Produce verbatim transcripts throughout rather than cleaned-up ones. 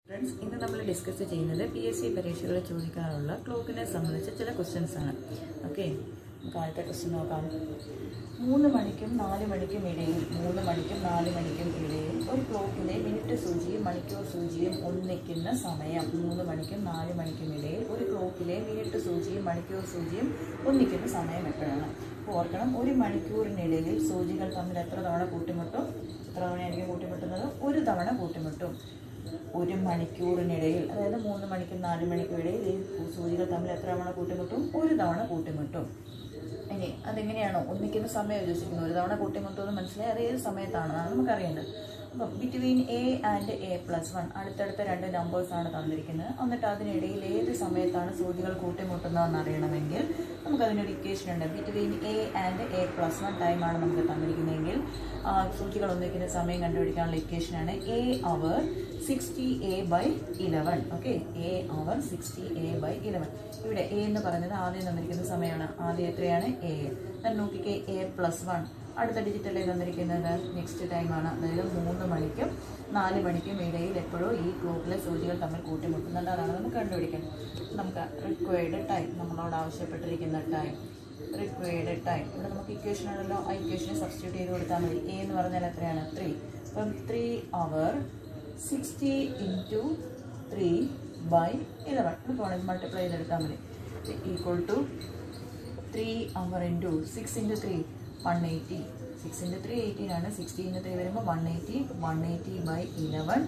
Friends, ഇന്ന് നമ്മൾ discuss ചെയ്യുന്നത് പി എസ് സി പരീക്ഷകളിൽ ചോദിക്കാനുള്ള ക്ലോക്കിനെ സംബന്ധിച്ച ചില ക്വസ്റ്റ്യൻസ് ആണ്. ഓക്കെ, നമുക്ക് ആദ്യത്തെ ക്വസ്റ്റ്യൻ നോക്കാം. മൂന്ന് മണിക്കും നാല് മണിക്കും ഇടയിൽ മൂന്ന് മണിക്കും നാല് മണിക്കും ഇടയിൽ ഒരു ക്ലോക്കിലെ മിനിറ്റ് സൂചിയും മണിക്കൂർ സൂചിയും ഒന്നിക്കുന്ന സമയം. മൂന്ന് മണിക്കും നാല് മണിക്കും ഇടയിൽ ഒരു ക്ലോക്കിലെ മിനിറ്റ് സൂചിയും മണിക്കൂർ സൂചിയും ഒന്നിക്കുന്ന സമയം എപ്പോഴാണ്? ഓർക്കണം, ഒരു മണിക്കൂറിനിടയിൽ സൂചികൾ തമ്മിൽ എത്ര തവണ കൂട്ടിമുട്ടും? എത്ര തവണയായിരിക്കും കൂട്ടിമുട്ടുന്നത്? ഒരു തവണ കൂട്ടിമുട്ടും. ഒരു മണിക്കൂറിനിടയിൽ, അതായത് മൂന്ന് മണിക്കും നാല് മണിക്കും ഇടയിൽ ഈ സൂചികൾ തമ്മിൽ എത്ര തവണ കൂട്ടിമുട്ടും? ഒരു തവണ കൂട്ടിമുട്ടും. ഇനി അതെങ്ങനെയാണോ ഒന്നിക്കുന്ന സമയം ഉദ്ദേശിക്കുന്നത്? ഒരു തവണ കൂട്ടിമുട്ടുമെന്ന് മനസ്സിലായി, അത് ഏത് സമയത്താണെന്നാണ് നമുക്കറിയേണ്ടത്. അപ്പം between A and A plus one, അടുത്തടുത്ത രണ്ട് നമ്പേഴ്സാണ് തന്നിരിക്കുന്നത്. എന്നിട്ട് അതിനിടയിൽ ഏത് സമയത്താണ് സൂചികൾ കൂട്ടിമുട്ടുന്നതെന്ന് അറിയണമെങ്കിൽ നമുക്കതിനൊരു ഇക്വേഷൻ ഉണ്ട്. Between A and A plus one ടൈമാണ് നമുക്ക് തന്നിരിക്കുന്നതെങ്കിൽ സൂചികൾ ഒന്നിക്കുന്ന സമയം കണ്ടുപിടിക്കാനുള്ള ഇക്വേഷനാണ് A hour sixty A by eleven. Okay, A hour sixty A by eleven. ഇവിടെ എ എന്ന് പറയുന്നത് ആദ്യം തന്നിരിക്കുന്ന സമയമാണ്. ആദ്യം എത്രയാണ്? എ. ഞാൻ നോക്കിക്കേ, എ പ്ലസ് വൺ അടുത്ത ഡിജിറ്റല്ലേ തന്നിരിക്കുന്നത് നെക്സ്റ്റ് ടൈമാണ്. അതായത് മൂന്ന് മണിക്കും നാല് മണിക്കും ഇടയിൽ എപ്പോഴും ഈ ക്ലോക്കിലെ സൂചികൾ തമ്മിൽ കൂട്ടിമുട്ടുന്നുണ്ട്. അതാണ് നമുക്ക് കണ്ടുപിടിക്കാൻ. നമുക്ക് റിക്വയർഡ് ടൈം, നമ്മളോട് ആവശ്യപ്പെട്ടിരിക്കുന്ന ടൈം, റിക്വയർഡ് ടൈം. ഇവിടെ നമുക്ക് ഇക്വേഷൻ ആണല്ലോ, ആ ഇക്വേഷനെ സബ്സ്റ്റിറ്റ്യൂട്ട് ചെയ്ത് കൊടുത്താൽ മതി. എ എന്ന് പറഞ്ഞാൽ എത്രയാണ്? ത്രീ. അപ്പം three hour sixty into three by eleven. നമുക്ക് വേണമെങ്കിൽ മൾട്ടിപ്ലൈ ചെയ്തെടുത്താൽ മതി. Equal to three hour into six into three one eighty. Six into three eighteen ആണ്. സിക്സ്റ്റി ഇൻറ്റു ത്രീ വരുമ്പോൾ one eighty. One eighty by eleven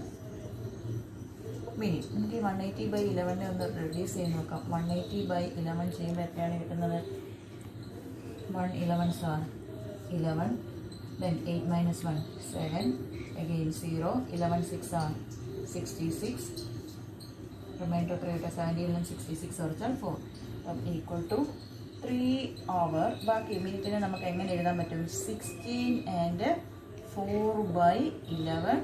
minute. നമുക്ക് ഈ one eighty by ഇലവനെ ഒന്ന് reduce ചെയ്ത് നോക്കാം. വൺ എയ്റ്റി ബൈ ഇലവൻ ചെയ്യുമ്പോൾ എത്രയാണ് കിട്ടുന്നത്? One eleven sir eleven. Then eight minus one seven. Again zero. Eleven six are sixty six. Reminder എത്രയായിട്ട്? Seventeen നിന്നും സിക്സ്റ്റി സിക്സ് കുറച്ചാൽ ഫോർ. അപ്പം ഈക്വൽ ടു ത്രീ അവർ. ബാക്കി മിനിറ്റിനെ നമുക്ക് എങ്ങനെ എഴുതാൻ പറ്റും? Sixteen and four by eleven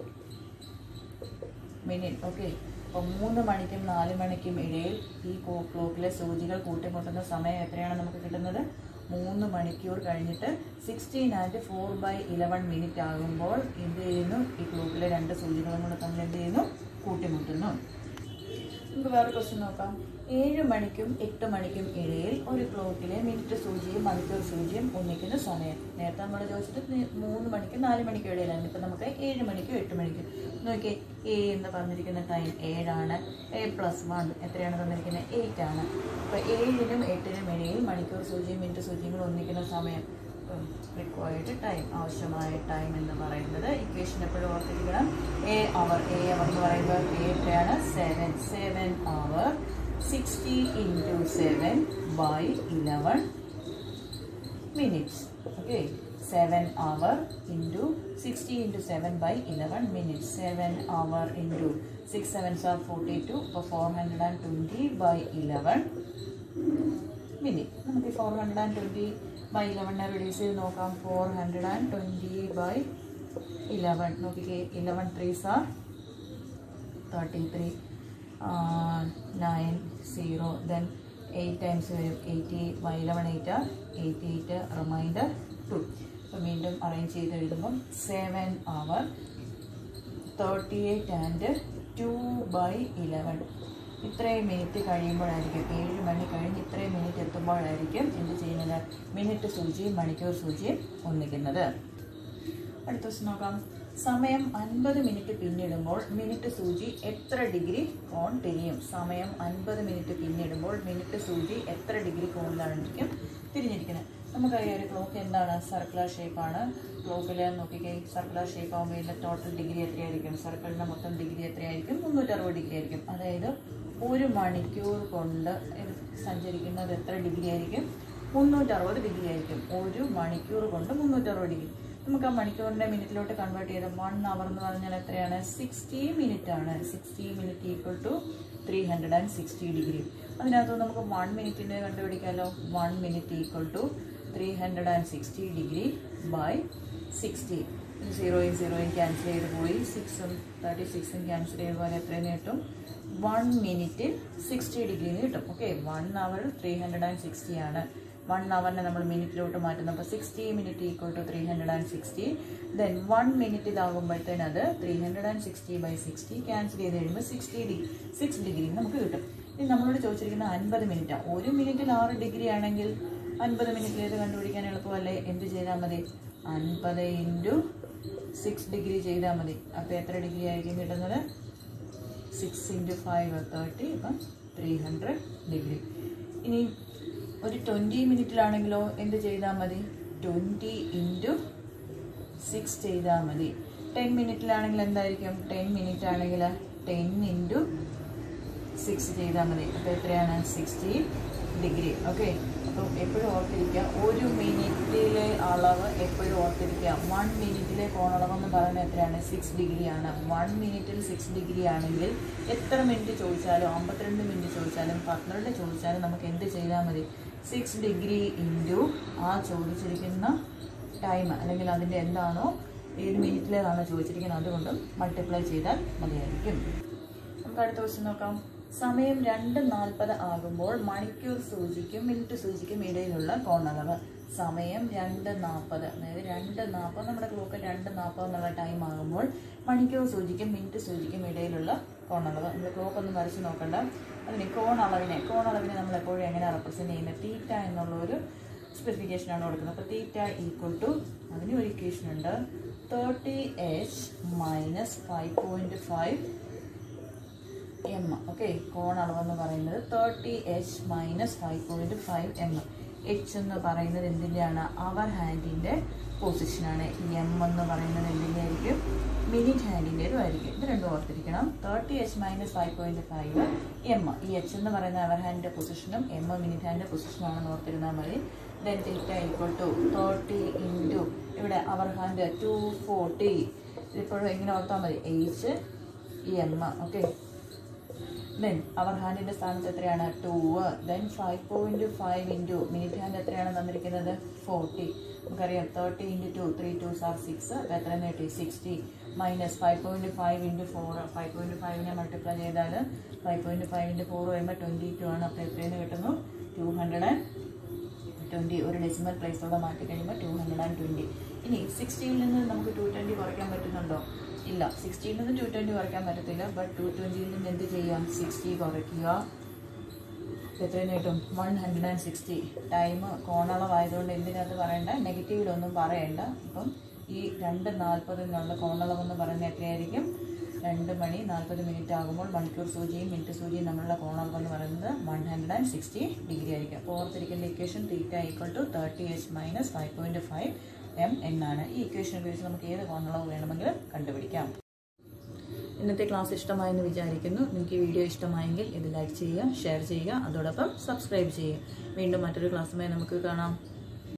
minute. Okay, അപ്പോൾ മൂന്ന് മണിക്കും നാല് മണിക്കും ഇടയിൽ ഈ ക്ലോക്കിലെ സൂചികൾ കൂട്ടിമുട്ടുന്ന സമയം എത്രയാണ് നമുക്ക് കിട്ടുന്നത്? മൂന്ന് മണിക്കൂർ കഴിഞ്ഞിട്ട് sixteen and four by eleven minute ആകുമ്പോൾ എന്ത് ചെയ്യുന്നു? ഈ ക്ലോക്കിലെ രണ്ട് സൂചികളും കൂടെ തമ്മിൽ എന്ത് ചെയ്യുന്നു? കൂട്ടിമുട്ടുന്നു. നമുക്ക് വേറെ ക്വസ്റ്റ്യൻ നോക്കാം. ഏഴ് മണിക്കും എട്ട് മണിക്കും ഇടയിൽ ഒരു ക്ലോക്കിലെ മിനിറ്റ് സൂചിയും മണിക്കൂർ സൂചിയും ഒന്നിക്കുന്ന സമയം. നേരത്തെ നമ്മൾ ചോദിച്ചിട്ട് മൂന്ന് മണിക്കും നാല് മണിക്കും ഇടയിലാണ്. ഇപ്പം നമുക്ക് ഏഴ് മണിക്കും എട്ട് മണിക്കും നോക്കിയേ. എ എന്ന് പറഞ്ഞിരിക്കുന്ന ടൈം ഏഴാണ്. എ പ്ലസ് വൺ എത്രയാണ് തന്നിരിക്കുന്നത്? എയ്റ്റ് ആണ്. അപ്പോൾ ഏഴിനും എട്ടിനും ഇടയിൽ മണിക്കൂർ സൂചിയും മിനിറ്റ് സൂചിയും കൂടെ ഒന്നിക്കുന്ന സമയം, റിക്വയർഡ് ടൈം, ആവശ്യമായ ടൈം എന്ന് പറയുന്നത് ഇക്വേഷൻ എപ്പോഴും ഓർത്തിരിക്കണം. A our. എ അവർ എന്ന് പറയുമ്പോൾ എ എത്രയാണ്? Seven. Seven hour sixty into seven by eleven minutes. Okay, seven hour into sixty into seven by eleven minutes. Seven hour into six sevens are forty two. അപ്പോൾ four hundred and twenty by eleven minute. നമുക്ക് four hundred and twenty by ഇലവനെ reduce ചെയ്ത് നോക്കാം. Four hundred and twenty by eleven. നോക്കിക്കേ, eleven threes are thirty three. Nine zero. Then eight times വരും. Eighty by Eleven eight are eighty eight. Remainder two. അപ്പോൾ വീണ്ടും arrange ചെയ്ത് എഴുതുമ്പം seven hour thirty eight and two by eleven. ഇത്രയും minute കഴിയുമ്പോഴായിരിക്കും, ഏഴ് മണി കഴിഞ്ഞ് ഇത്രയും മിനിറ്റ് എത്തുമ്പോഴായിരിക്കും എന്ത് ചെയ്യുന്നത്? മിനിറ്റ് സൂചിയും മണിക്കൂർ സൂചിയും ഒന്നിക്കുന്നത്. അടുത്ത ദിവസം നോക്കാം. സമയം അൻപത് മിനിറ്റ് പിന്നിടുമ്പോൾ മിനിറ്റ് സൂചി എത്ര ഡിഗ്രി കോൺ തിരിയും? സമയം അൻപത് മിനിറ്റ് പിന്നിടുമ്പോൾ മിനിറ്റ് സൂചി എത്ര ഡിഗ്രി കോണിലായിരിക്കും തിരിഞ്ഞിരിക്കുന്നത്? നമുക്കറിയാം, ഒരു ക്ലോക്ക് എന്താണ്? സർക്കുലർ ഷേപ്പാണ്. ക്ലോക്കിൽ നോക്കിക്കേ, സർക്കുലർ ഷേപ്പ് ആകുമ്പോൾ ഇതിൻ്റെ ടോട്ടൽ ഡിഗ്രി എത്രയായിരിക്കും? സർക്കിളിൻ്റെ മൊത്തം ഡിഗ്രി എത്രയായിരിക്കും? മുന്നൂറ്ററുപത് ഡിഗ്രി ആയിരിക്കും. അതായത് ഒരു മണിക്കൂർ കൊണ്ട് സഞ്ചരിക്കുന്നത് എത്ര ഡിഗ്രി ആയിരിക്കും? മുന്നൂറ്ററുപത് ഡിഗ്രി ആയിരിക്കും. ഒരു മണിക്കൂർ കൊണ്ട് മുന്നൂറ്ററുപത് ഡിഗ്രി. നമുക്ക് ആ മണിക്കൂറിൻ്റെ മിനിറ്റിലോട്ട് കൺവേർട്ട് ചെയ്ത് വൺ അവർ എന്ന് പറഞ്ഞാൽ എത്രയാണ്? സിക്സ്റ്റി മിനിറ്റ് ആണ്. Sixty minute equal to three hundred and sixty degree. അതിനകത്ത് നമുക്ക് വൺ മിനിറ്റിൻ്റെ കണ്ടുപിടിക്കാമല്ലോ. One minute equal to three hundred and sixty degree by sixty. സീറോയും സീറോയും ക്യാൻസൽ ചെയ്ത് പോയി. സിക്സും തേർട്ടി സിക്സും ക്യാൻസൽ ചെയ്ത് പോലെ എത്രയെന്ന് കിട്ടും? വൺ മിനിറ്റ് സിക്സ്റ്റി ഡിഗ്രിന്ന് കിട്ടും. Okay, one hour three hundred and sixty ആണ്. വൺ അവറിനെ നമ്മൾ മിനിറ്റിലോട്ട് മാറ്റുന്നു. അപ്പോൾ sixty minute equal to three hundred and sixty. Then one minute ഇതാകുമ്പോഴത്തേന് അത് three hundred and sixty by sixty cancel ചെയ്ത് കഴിയുമ്പോൾ സിക്സ്റ്റി ഡിഗ്രി സിക്സ് ഡിഗ്രി നമുക്ക് കിട്ടും. ഇനി നമ്മളോട് ചോദിച്ചിരിക്കുന്ന അൻപത് മിനിറ്റാണ്. ഒരു മിനിറ്റിൽ ആറ് ഡിഗ്രി ആണെങ്കിൽ അൻപത് മിനിറ്റിൽ ഏത് കണ്ടുപിടിക്കാൻ എളുപ്പമല്ലേ? എന്ത് ചെയ്താൽ മതി? അൻപത് ഇൻറ്റു സിക്സ് ഡിഗ്രി ചെയ്താൽ മതി. അപ്പോൾ എത്ര ഡിഗ്രി ആയിരിക്കും കിട്ടുന്നത്? സിക്സ് ഇൻറ്റു ഫൈവ് തേർട്ടി, ഇപ്പം ത്രീ ഹൺഡ്രഡ് ഡിഗ്രി. ഇനി ഒരു ട്വൻറ്റി മിനിറ്റിലാണെങ്കിലോ എന്ത് ചെയ്താൽ മതി? ട്വൻറ്റി ഇൻറ്റു സിക്സ് ചെയ്താൽ മതി. ടെൻ മിനിറ്റിലാണെങ്കിൽ എന്തായിരിക്കും? ടെൻ മിനിറ്റ് ആണെങ്കിൽ ടെൻ ഇൻറ്റു സിക്സ് ചെയ്താൽ മതി. അപ്പോൾ എത്രയാണ്? Sixty degree. ഓക്കെ, അപ്പോൾ എപ്പോഴും ഓർത്തിരിക്കുക, ഒരു മിനിറ്റിലെ അളവ് എപ്പോഴും ഓർത്തിരിക്കുക. വൺ മിനിറ്റിലെ കോണളവെന്ന് പറയുന്നത് എത്രയാണ്? സിക്സ് ഡിഗ്രിയാണ്. വൺ മിനിറ്റിൽ സിക്സ് ഡിഗ്രി ആണെങ്കിൽ എത്ര മിനിറ്റ് ചോദിച്ചാലും, അമ്പത്തിരണ്ട് മിനിറ്റ് ചോദിച്ചാലും പന്ത്രണ്ട് ചോദിച്ചാലും നമുക്ക് എന്ത് ചെയ്താൽ മതി? സിക്സ് ഡിഗ്രി ഇൻറ്റു ആ ചോദിച്ചിരിക്കുന്ന ടൈം അല്ലെങ്കിൽ അതിൻ്റെ എന്താണോ ഏത് മിനിറ്റിലേതാണോ ചോദിച്ചിരിക്കുന്നത് അതുകൊണ്ട് മൾട്ടിപ്ലൈ ചെയ്താൽ മതിയായിരിക്കും. നമുക്ക് അടുത്ത ക്വസ്റ്റ്യൻ നോക്കാം. സമയം രണ്ട് നാൽപ്പത് ആകുമ്പോൾ മണിക്കൂർ സൂചിക്കും മിനിറ്റ് സൂചിക്കും ഇടയിലുള്ള കോണളവ്. സമയം രണ്ട് നാൽപ്പത്, അതായത് രണ്ട് നാൽപ്പത് നമ്മുടെ ക്ലോക്ക് രണ്ട് നാൽപ്പത് എന്നുള്ള ടൈം ആകുമ്പോൾ മണിക്കൂർ സൂചിക്കും മിനിറ്റ് സൂചിക്കും ഇടയിലുള്ള കോണളവ്. നമ്മൾ ക്ലോക്ക് ഒന്നും വരച്ച് നോക്കണ്ട. അതിന് കോണളവിനെ കോണളവിനെ നമ്മൾ എപ്പോഴും എങ്ങനെ റെപ്രസെൻറ്റ് ചെയ്യുന്നത്? തീറ്റ എന്നുള്ള ഒരു സ്പെസിഫിക്കേഷനാണ് കൊടുക്കുന്നത്. അപ്പോൾ തീറ്റ ഈക്വൽ ടു, അതിന് ഒരു ഇക്വേഷൻ ഉണ്ട്, thirty H minus five point five M. Okay, കോണളവെന്ന് പറയുന്നത് thirty H minus five point five M. H എന്ന് പറയുന്നത് എന്തിൻ്റെയാണ്? അവർ ഹാൻഡിൻ്റെ പൊസിഷനാണ്. എം എന്ന് പറയുന്നത് എന്തിൻ്റെ ആയിരിക്കും? മിനിറ്റ് ഹാൻഡിൻ്റേതും ആയിരിക്കും. ഇത് രണ്ടും ഓർത്തിരിക്കണം. Thirty H minus five point five M. ഈ എച്ച് എന്ന് പറയുന്ന അവർ ഹാൻഡിൻ്റെ പൊസിഷനും എം മിനിറ്റ് ഹാൻഡിൻ്റെ പൊസിഷനാണെന്ന് ഓർത്തിരുന്നാൽ മതി. Then theta equal to thirty into ഇവിടെ അവർ ഹാൻഡ് ടു ഫോർട്ടി. ഇതിപ്പോഴും എങ്ങനെ ഓർത്താൽ മതി? H M. Okay, then hour ഹാൻഡിൻ്റെ സ്ഥാനത്ത് എത്രയാണ്? Two. Then five point five into minute hand എത്രയാണ് തന്നിരിക്കുന്നത്? ഫോർട്ടി. നമുക്കറിയാം thirty into two, three twos are six. അപ്പോൾ എത്ര കിട്ടി? Sixty minus five point five into four. Five point ഫൈവിനെ മൾട്ടിപ്ലൈ ചെയ്താൽ five point five into four വരുമ്പോൾ twenty two ആണ്. അപ്പോൾ എത്രയെന്ന് കിട്ടുന്നു? Two hundred and twenty. ഒരു ഡെസിമൽ പ്ലേസോടെ മാറ്റി കഴിയുമ്പോൾ ടു ഹൺഡ്രഡ് ആൻഡ് ട്വൻറ്റി. ഇനി സിക്സ്റ്റിയിൽ നിന്ന് നമുക്ക് ടു ട്വൻറ്റി കുറയ്ക്കാൻ പറ്റുന്നുണ്ടോ? ഇല്ല. സിക്സ്റ്റിയിൽ നിന്ന് ടു ട്വൻറ്റി കുറയ്ക്കാൻ പറ്റത്തില്ല. ബട്ട് ടു ട്വൻറ്റിയിൽ നിന്ന് എന്ത് ചെയ്യാം? സിക്സ്റ്റി കുറയ്ക്കുക. എത്രയെന്ന് കിട്ടും? One hundred and sixty. Time കോണളവായതുകൊണ്ട് എന്തിനകത്ത് പറയണ്ട, നെഗറ്റീവിലൊന്നും പറയണ്ട. അപ്പം ഈ രണ്ട് നാൽപ്പത് എന്നുള്ള കോണളവെന്ന് പറയുന്നത് എത്രയായിരിക്കും? രണ്ട് മണി നാൽപ്പത് മിനിറ്റ് ആകുമ്പോൾ മണിക്കൂർ സൂചിയും മിനിറ്റ് സൂചിയും തമ്മിലുള്ള കോണളവെന്ന് പറയുന്നത് one hundred and sixty degree ആയിരിക്കും. അപ്പോൾ ഓർത്തിരിക്കുന്ന equation theta equal to thirty H minus five point five M എന്നാണ്. ഈ ഇക്വേഷൻ ഉപയോഗിച്ച് നമുക്ക് ഏത് കോണളവ് വേണമെങ്കിലും കണ്ടുപിടിക്കാം. ഇന്നത്തെ ക്ലാസ് ഇഷ്ടമായെന്ന് വിചാരിക്കുന്നു. നിങ്ങൾക്ക് ഈ വീഡിയോ ഇഷ്ടമായെങ്കിൽ ഇത് ലൈക്ക് ചെയ്യുക, ഷെയർ ചെയ്യുക, അതോടൊപ്പം സബ്സ്ക്രൈബ് ചെയ്യുക. വീണ്ടും മറ്റൊരു ക്ലാസ്സുമായി നമുക്ക് കാണാം.